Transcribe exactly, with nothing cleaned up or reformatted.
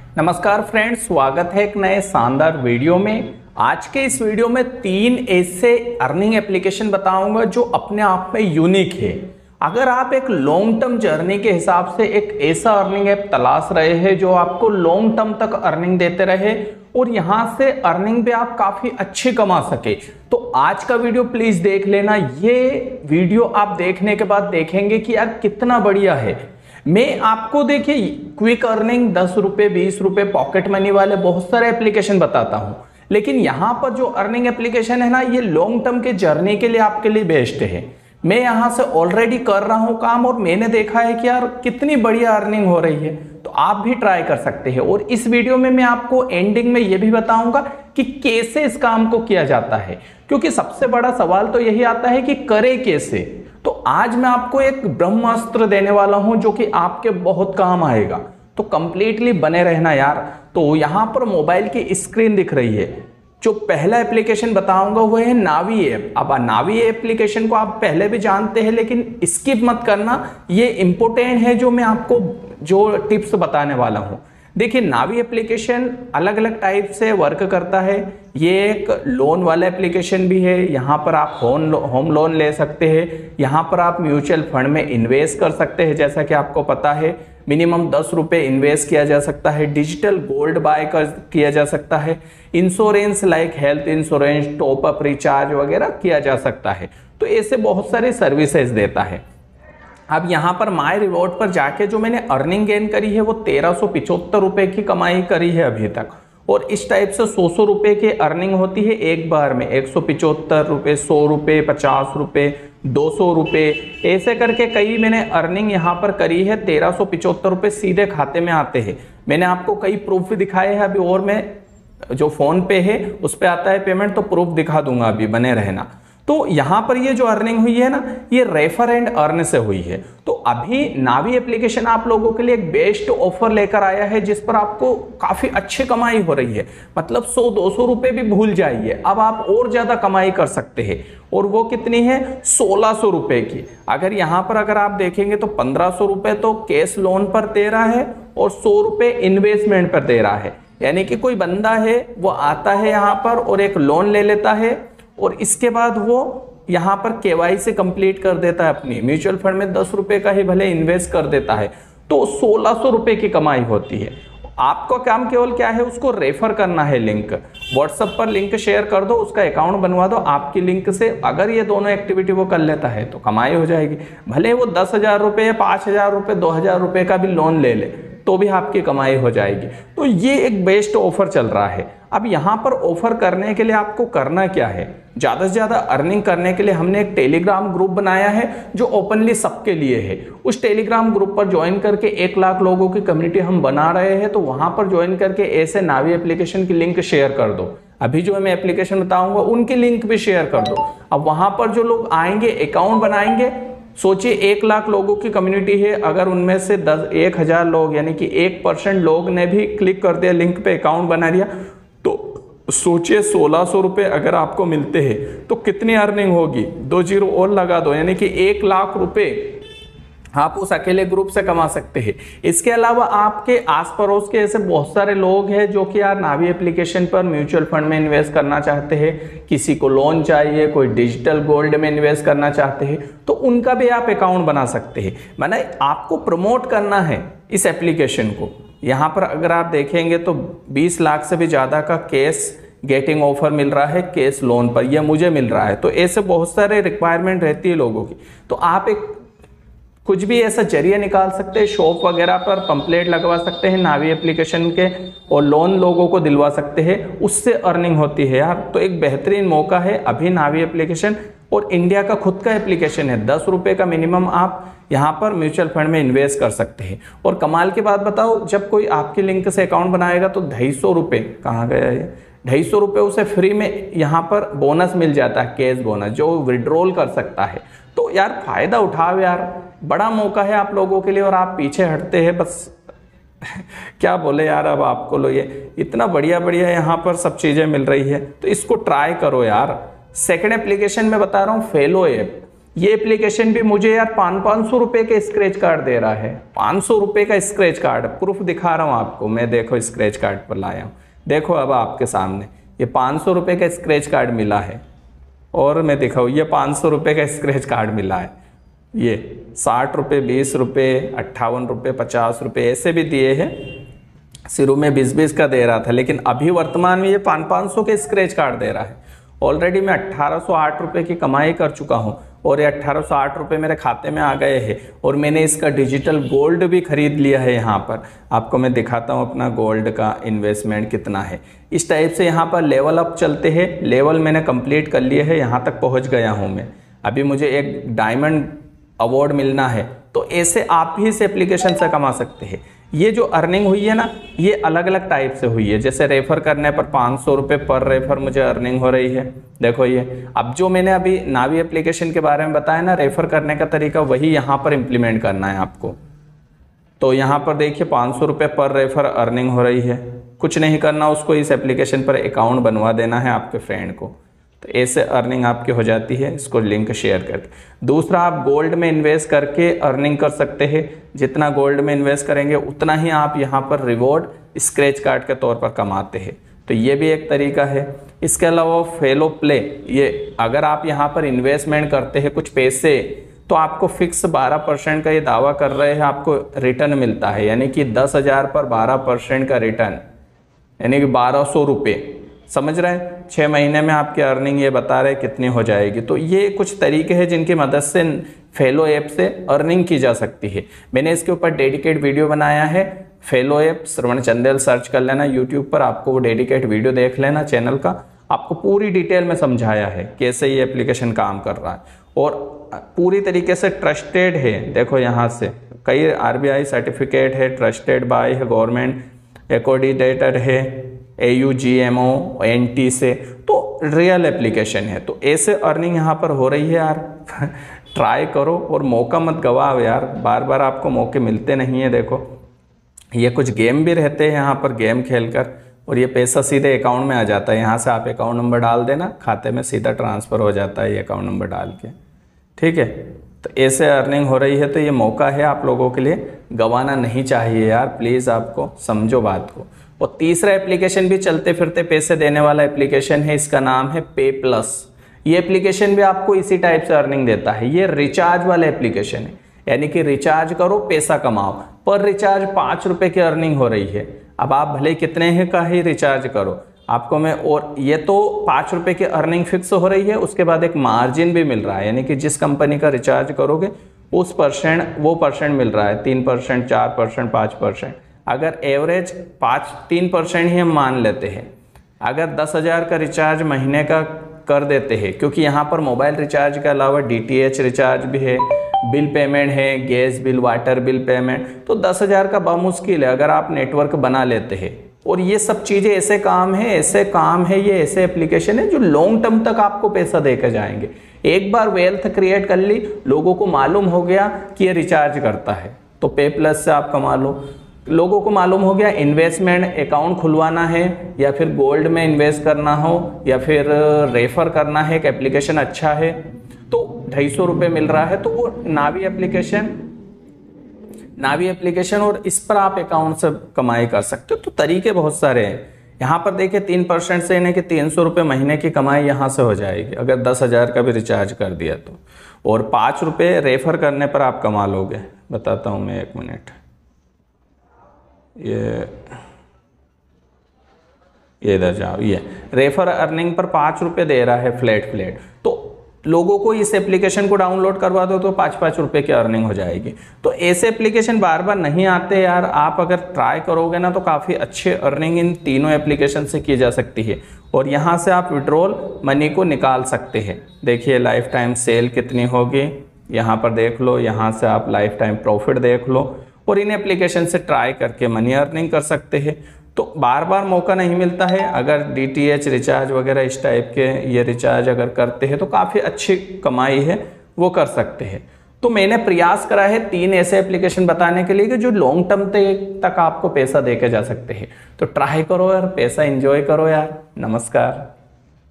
नमस्कार फ्रेंड्स, स्वागत है एक नए शानदार वीडियो में। आज के इस वीडियो में तीन ऐसे अर्निंग एप्लीकेशन बताऊंगा जो अपने आप में यूनिक है। अगर आप एक लॉन्ग टर्म जर्नी के हिसाब से एक ऐसा अर्निंग ऐप तलाश रहे हैं जो आपको लॉन्ग टर्म तक अर्निंग देते रहे और यहां से अर्निंग भी आप काफी अच्छी कमा सके, तो आज का वीडियो प्लीज देख लेना। ये वीडियो आप देखने के बाद देखेंगे कि यार कितना बढ़िया है। मैं आपको देखिए क्विक अर्निंग दस रुपए बीस रुपए पॉकेट मनी वाले बहुत सारे एप्लीकेशन बताता हूं, लेकिन यहां पर जो अर्निंग एप्लीकेशन है ना, ये लॉन्ग टर्म के जर्नी के लिए आपके लिए बेस्ट है। मैं यहां से ऑलरेडी कर रहा हूं काम और मैंने देखा है कि यार कितनी बढ़िया अर्निंग हो रही है, तो आप भी ट्राई कर सकते हैं। और इस वीडियो में मैं आपको एंडिंग में यह भी बताऊंगा कि कैसे इस काम को किया जाता है, क्योंकि सबसे बड़ा सवाल तो यही आता है कि करे कैसे। तो आज मैं आपको एक ब्रह्मास्त्र देने वाला हूं जो कि आपके बहुत काम आएगा, तो कंप्लीटली बने रहना यार। तो यहां पर मोबाइल की स्क्रीन दिख रही है। जो पहला एप्लीकेशन बताऊंगा वो है नावी ऐप। अब नावी एप्लीकेशन को आप पहले भी जानते हैं, लेकिन स्किप मत करना, ये इंपॉर्टेंट है जो मैं आपको जो टिप्स बताने वाला हूं। देखिए, नावी एप्लीकेशन अलग अलग टाइप से वर्क करता है। ये एक लोन वाला एप्लीकेशन भी है। यहाँ पर आप होम होम लोन ले सकते हैं। यहाँ पर आप म्यूचुअल फंड में इन्वेस्ट कर सकते हैं। जैसा कि आपको पता है, मिनिमम दस रुपए इन्वेस्ट किया जा सकता है। डिजिटल गोल्ड बाय कर किया जा सकता है। Insurance like health insurance, top up, recharge वगैरह किया जा सकता है। तो ऐसे बहुत सारी सर्विसेज देता है। अब यहाँ पर माय रिवॉर्ड पर जाके जो मैंने अर्निंग गेन करी है वो तेरह सौ पिछहत्तर रुपए की कमाई करी है अभी तक। और इस टाइप से सौ सौ रुपए की अर्निंग होती है एक बार में। एक सौ पिछहत्तर रुपए, सौ रुपए, पचास रुपए, दो सौ रुपए, ऐसे करके कई मैंने अर्निंग यहाँ पर करी है। तेरह सौ पिछहत्तर रुपए सीधे खाते में आते हैं। मैंने आपको कई प्रूफ भी दिखाए हैं अभी, और मैं जो फोन पे है उस पर आता है पेमेंट, तो प्रूफ दिखा दूंगा, अभी बने रहना। तो यहां पर ये जो अर्निंग हुई है ना, ये रेफर एंड अर्न से हुई है। तो अभी नावी एप्लीकेशन आप लोगों के लिए एक बेस्ट ऑफर लेकर आया है जिस पर आपको काफी अच्छी कमाई हो रही है। मतलब सौ दो सौ रुपए भी भूल जाइए, अब आप और ज्यादा कमाई कर सकते हैं। और वो कितनी है? सोलह सौ रुपए की। अगर यहां पर अगर आप देखेंगे तो पंद्रह सौ रुपए तो कैश लोन पर दे रहा है और सौ रुपए इन्वेस्टमेंट पर दे रहा है। यानी कि कोई बंदा है वो आता है यहाँ पर और एक लोन ले लेता है और इसके बाद वो यहाँ पर केवाईसी कंप्लीट कर देता है अपनी। म्यूचुअल फंड में दस रुपए का ही भले इन्वेस्ट कर देता है, तो सोलह सौ रुपए की कमाई होती है। आपका काम केवल क्या है? उसको रेफर करना है। लिंक व्हाट्सएप पर लिंक शेयर कर दो, उसका अकाउंट बनवा दो आपकी लिंक से। अगर ये दोनों एक्टिविटी वो कर लेता है तो कमाई हो जाएगी। भले वो दस हजार रुपये या पाँच हजार रुपये दो हजार रुपये का भी लोन ले ले तो भी आपकी कमाई हो जाएगी। तो ये एक बेस्ट ऑफर चल रहा है। अब यहाँ पर ऑफर करने के लिए आपको करना क्या है? ज्यादा से ज्यादा अर्निंग करने के लिए हमने एक टेलीग्राम ग्रुप बनाया है जो ओपनली सबके लिए है। उस टेलीग्राम ग्रुप पर ज्वाइन करके एक लाख लोगों की कम्युनिटी हम बना रहे हैं। तो वहां पर ज्वाइन करके ऐसे नावी एप्लीकेशन की लिंक शेयर कर दो। अभी जो मैं एप्लीकेशन बताऊंगा उनकी लिंक भी शेयर कर दो। अब वहां पर जो लोग आएंगे अकाउंट बनाएंगे, सोचिए एक लाख लोगों की कम्युनिटी है, अगर उनमें से दस एक हजार लोग यानी कि एक परसेंट लोग ने भी क्लिक कर दिया लिंक पे, अकाउंट बना दिया, तो सोचिए सोलह सौ रुपए अगर आपको मिलते हैं तो कितनी अर्निंग होगी? दो जीरो और लगा दो, यानी कि एक लाख रुपए आप उस अकेले ग्रुप से कमा सकते हैं। इसके अलावा आपके आस पड़ोस के ऐसे बहुत सारे लोग हैं जो कि यार नावी एप्लीकेशन पर म्यूचुअल फंड में इन्वेस्ट करना चाहते हैं, किसी को लोन चाहिए, कोई डिजिटल गोल्ड में इन्वेस्ट करना चाहते हैं, तो उनका भी आप अकाउंट बना सकते हैं। माने आपको प्रमोट करना है इस एप्लीकेशन को। यहाँ पर अगर आप देखेंगे तो बीस लाख से भी ज्यादा का कैश गेटिंग ऑफर मिल रहा है कैश लोन पर, यह मुझे मिल रहा है। तो ऐसे बहुत सारे रिक्वायरमेंट रहती है लोगों की। तो आप एक कुछ भी ऐसा जरिया निकाल सकते हैं, शॉप वगैरह पर पंपलेट लगवा सकते हैं नावी एप्लीकेशन के और लोन लोगों को दिलवा सकते हैं, उससे अर्निंग होती है यार। तो एक बेहतरीन मौका है अभी नावी एप्लीकेशन, और इंडिया का खुद का एप्लीकेशन है। दस रुपए का मिनिमम आप यहाँ पर म्यूचुअल फंड में इन्वेस्ट कर सकते हैं। और कमाल की बात बताओ, जब कोई आपकी लिंक से अकाउंट बनाएगा तो ढाई सौ रुपये कहाँ गया ये ढाई सौ रुपये उसे फ्री में यहाँ पर बोनस मिल जाता है, कैश बोनस, जो विड्रॉल कर सकता है। तो यार फायदा उठाओ यार, बड़ा मौका है आप लोगों के लिए और आप पीछे हटते हैं बस। क्या बोले यार अब आपको, लो ये इतना बढ़िया बढ़िया यहाँ पर सब चीजें मिल रही है, तो इसको ट्राई करो यार। सेकंड एप्लीकेशन में बता रहा हूँ फेलो ऐप। ये एप्लीकेशन भी मुझे यार पाँच पाँच सौ रुपये के स्क्रैच कार्ड दे रहा है, पाँच सौ रुपये का स्क्रैच कार्ड, प्रूफ दिखा रहा हूँ आपको मैं, देखो स्क्रैच कार्ड पर लाया हूँ, देखो अब आपके सामने ये पाँच सौ रुपये का स्क्रैच कार्ड मिला है। और मैं दिखाऊँ, ये पाँच सौ रुपये का स्क्रैच कार्ड मिला है, ये साठ रुपये, बीस रुपये, अट्ठावन रुपये, पचास रुपये ऐसे भी दिए हैं। शुरू में बीस बीस का दे रहा था, लेकिन अभी वर्तमान में ये पाँच पाँच सौ के स्क्रैच कार्ड दे रहा है। ऑलरेडी मैं अट्ठारह सौ आठ रुपये की कमाई कर चुका हूँ और ये अट्ठारह सौ आठ रुपये मेरे खाते में आ गए हैं और मैंने इसका डिजिटल गोल्ड भी खरीद लिया है। यहाँ पर आपको मैं दिखाता हूँ अपना गोल्ड का इन्वेस्टमेंट कितना है। इस टाइप से यहाँ पर लेवल अप चलते हैं, लेवल मैंने कंप्लीट कर लिए है, यहाँ तक पहुँच गया हूँ मैं। अभी मुझे एक डायमंड अवार्ड मिलना है, तो ऐसे आप ही इस एप्लीकेशन से कमा सकते हैं। ये जो अर्निंग हुई है ना, ये अलग अलग टाइप से हुई है। जैसे रेफर करने पर पाँच सौ रुपये पर रेफर मुझे अर्निंग हो रही है, देखो ये। अब जो मैंने अभी नावी एप्लीकेशन के बारे में बताया ना, रेफर करने का तरीका, वही यहाँ पर इम्प्लीमेंट करना है आपको। तो यहाँ पर देखिए पाँच सौ रुपये पर रेफर अर्निंग हो रही है। कुछ नहीं करना, उसको इस एप्लीकेशन पर अकाउंट बनवा देना है आपके फ्रेंड को, तो ऐसे अर्निंग आपकी हो जाती है। इसको लिंक शेयर करके। दूसरा, आप गोल्ड में इन्वेस्ट करके अर्निंग कर सकते हैं। जितना गोल्ड में इन्वेस्ट करेंगे उतना ही आप यहाँ पर रिवॉर्ड स्क्रैच कार्ड के तौर पर कमाते हैं, तो ये भी एक तरीका है। इसके अलावा फेलो प्ले, ये अगर आप यहाँ पर इन्वेस्टमेंट करते हैं कुछ पैसे, तो आपको फिक्स बारह परसेंट का ये दावा कर रहे हैं आपको रिटर्न मिलता है, यानी कि दस हज़ार पर बारह परसेंट का रिटर्न, यानी कि बारह सौ रुपये, समझ रहे हैं। छः महीने में आपकी अर्निंग ये बता रहे कितनी हो जाएगी। तो ये कुछ तरीके हैं जिनकी मदद से फेलो ऐप से अर्निंग की जा सकती है। मैंने इसके ऊपर डेडिकेट वीडियो बनाया है, fellow app Shravan Chandel search कर लेना यूट्यूब पर, आपको वो डेडिकेट वीडियो देख लेना चैनल का। आपको पूरी डिटेल में समझाया है कैसे ये एप्लीकेशन काम कर रहा है और पूरी तरीके से ट्रस्टेड है। देखो यहाँ से कई आरबीआई सर्टिफिकेट है, ट्रस्टेड बाय है, गवर्नमेंट एक्रेडिटेटेड है, A U G M O N T से, तो रियल एप्लीकेशन है। तो ऐसे अर्निंग यहाँ पर हो रही है यार। ट्राई करो और मौका मत गवाओ यार, बार बार आपको मौके मिलते नहीं है। देखो ये कुछ गेम भी रहते हैं यहाँ पर, गेम खेलकर, और ये पैसा सीधे अकाउंट में आ जाता है। यहाँ से आप अकाउंट नंबर डाल देना, खाते में सीधा ट्रांसफ़र हो जाता है ये अकाउंट नंबर डाल के, ठीक है। तो ऐसे अर्निंग हो रही है, तो ये मौका है आप लोगों के लिए, गंवाना नहीं चाहिए यार, प्लीज़ आपको समझो बात को। और तीसरा एप्लीकेशन भी चलते फिरते पैसे देने वाला एप्लीकेशन है, इसका नाम है पे प्लस। ये एप्लीकेशन भी आपको इसी टाइप से अर्निंग देता है। ये रिचार्ज वाला एप्लीकेशन है, यानी कि रिचार्ज करो पैसा कमाओ। पर रिचार्ज पाँच रुपये की अर्निंग हो रही है। अब आप भले कितने ही का ही रिचार्ज करो, आपको मैं, और ये तो पाँच रुपये की अर्निंग फिक्स हो रही है, उसके बाद एक मार्जिन भी मिल रहा है, यानी कि जिस कंपनी का रिचार्ज करोगे उस परसेंट वो परसेंट मिल रहा है, तीन परसेंट, चार परसेंट, पाँच परसेंट। अगर एवरेज पाँच तीन परसेंट ही हम मान लेते हैं, अगर दस हज़ार का रिचार्ज महीने का कर देते हैं, क्योंकि यहाँ पर मोबाइल रिचार्ज के अलावा डी टी एच रिचार्ज भी है, बिल पेमेंट है, gas bill, water bill payment, तो दस हज़ार का बामुश्किल है अगर आप नेटवर्क बना लेते हैं। और ये सब चीज़ें ऐसे काम है ऐसे काम है ये ऐसे एप्लीकेशन है जो लॉन्ग टर्म तक आपको पैसा देकर जाएंगे। एक बार वेल्थ क्रिएट कर ली, लोगों को मालूम हो गया कि ये रिचार्ज करता है, तो पे प्लस से आप कमा लो। लोगों को मालूम हो गया इन्वेस्टमेंट अकाउंट खुलवाना है, या फिर गोल्ड में इन्वेस्ट करना हो, या फिर रेफर करना है, एक एप्लीकेशन अच्छा है, तो ढाई सौ रुपये मिल रहा है, तो वो नावी एप्लीकेशन नावी एप्लीकेशन और इस पर आप अकाउंट से कमाई कर सकते हो। तो तरीके बहुत सारे हैं। यहाँ पर देखिए तीन परसेंट से यानी कि तीन सौ रुपये महीने की कमाई यहाँ से हो जाएगी अगर दस हज़ार का भी रिचार्ज कर दिया तो, और पाँच रुपये रेफर करने पर आप कमा लोगे। बताता हूँ मैं, एक मिनट, ये ये इधर जाओ, ये रेफर अर्निंग पर पाँच रुपये दे रहा है फ्लैट फ्लैट। तो लोगों को इस एप्लीकेशन को डाउनलोड करवा दो तो पाँच पाँच रुपये की अर्निंग हो जाएगी। तो ऐसे एप्लीकेशन बार बार नहीं आते यार, आप अगर ट्राई करोगे ना तो काफ़ी अच्छे अर्निंग इन तीनों एप्लीकेशन से की जा सकती है। और यहाँ से आप विड्रॉल मनी को निकाल सकते हैं। देखिए लाइफ टाइम सेल कितनी होगी, यहाँ पर देख लो, यहाँ से आप लाइफ टाइम प्रॉफिट देख लो, और इन एप्लीकेशन से ट्राई करके मनी अर्निंग कर सकते हैं। तो बार बार मौका नहीं मिलता है। अगर डी टी एच रिचार्ज वगैरह इस टाइप के ये रिचार्ज अगर करते हैं तो काफ़ी अच्छी कमाई है, वो कर सकते हैं। तो मैंने प्रयास करा है तीन ऐसे एप्लीकेशन बताने के लिए कि जो लॉन्ग टर्म तक आपको पैसा देके जा सकते हैं। तो ट्राई करो यार, पैसा एंजॉय करो यार। नमस्कार।